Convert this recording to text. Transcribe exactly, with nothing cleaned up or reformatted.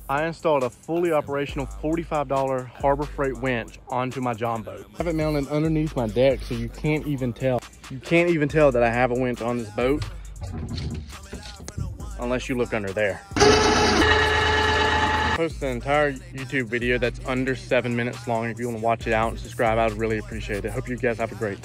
I installed a fully operational forty-five dollar Harbor Freight winch onto my John boat. I have it mounted underneath my deck so you can't even tell. You can't even tell that I have a winch on this boat unless you look under there. I posted an entire YouTube video that's under seven minutes long. If you want to watch it out and subscribe, I would really appreciate it. Hope you guys have a great day.